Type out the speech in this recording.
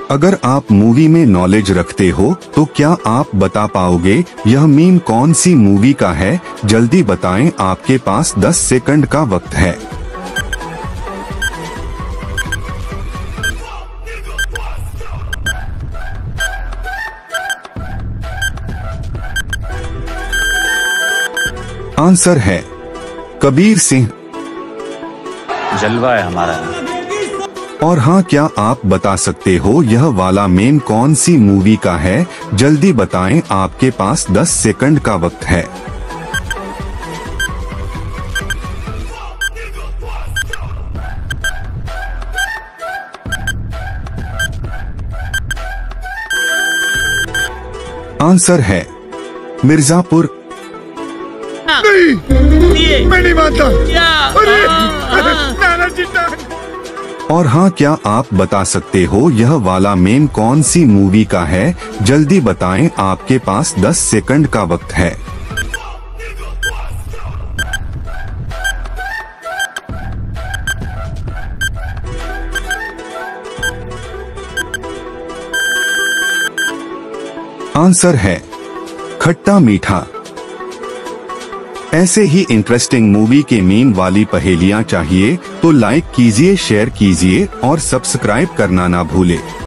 अगर आप मूवी में नॉलेज रखते हो तो क्या आप बता पाओगे यह मीम कौन सी मूवी का है? जल्दी बताएं, आपके पास 10 सेकंड का वक्त है। आंसर है कबीर सिंह। जलवा है हमारा। और हाँ, क्या आप बता सकते हो यह वाला मेम कौन सी मूवी का है? जल्दी बताएं, आपके पास 10 सेकंड का वक्त है। आंसर है मिर्जापुर। नहीं, मैं नहीं मानता। और हाँ, क्या आप बता सकते हो यह वाला मेम कौन सी मूवी का है? जल्दी बताएं, आपके पास 10 सेकंड का वक्त है। आंसर है खट्टा मीठा। ऐसे ही इंटरेस्टिंग मूवी के मीम वाली पहेलियां चाहिए तो लाइक कीजिए, शेयर कीजिए और सब्सक्राइब करना ना भूले।